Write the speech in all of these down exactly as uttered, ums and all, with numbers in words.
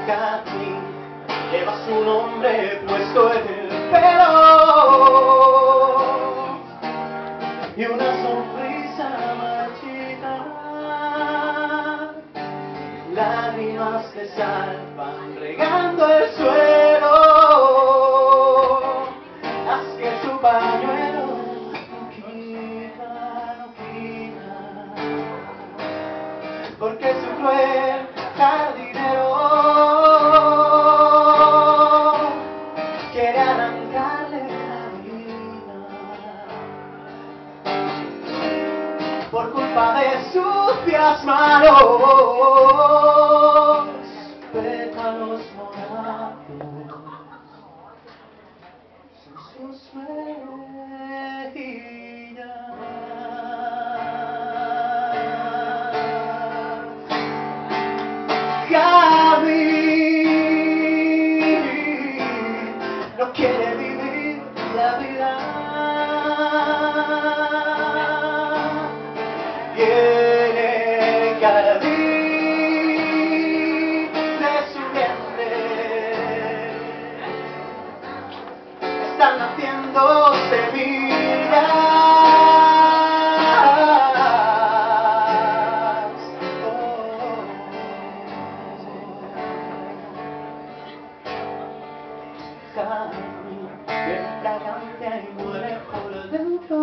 jazmín lleva su nombre puesto en el pelo y una sonrisa marchita. Lágrimas de sal van regando el suelo, haz que su pañuelo no quita, no quita, porque su cruel jardinero quiere arrancarle la vida por culpa de sucias manos, pétalos morados en sus mejillas. No quiere vivir la vida, tiene el jardín de su vientre, están naciendo semillas. Bien fragante y muere por dentro,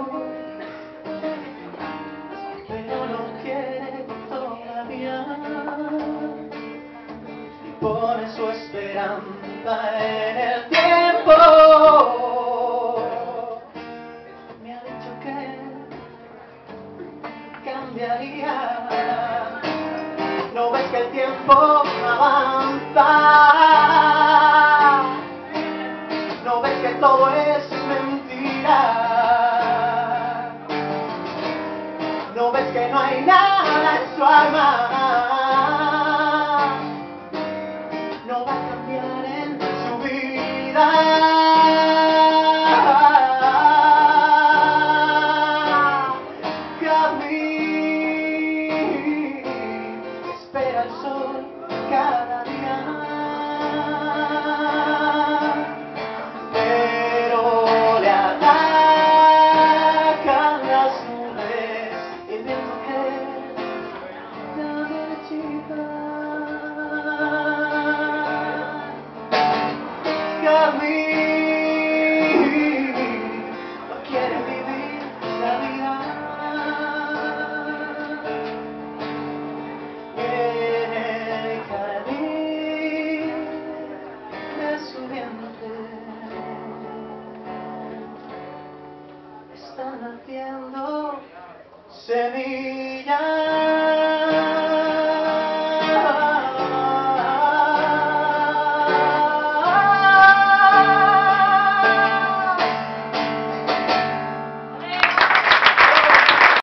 pero no quiere todavía y pone su esperanza en el tiempo. Me ha dicho que cambiaría. ¿No ves que el tiempo avanza? ¿No ves que todo es mentira? ¿No ves que no hay nada en su alma? No va a cambiar en su vida. Jazmín espera el sol cada día, pero le atacan las nubes y el viento que la marchita. Jazmín no quiere vivir la vida, tiene el jardín de su vientre, están naciendo semillas.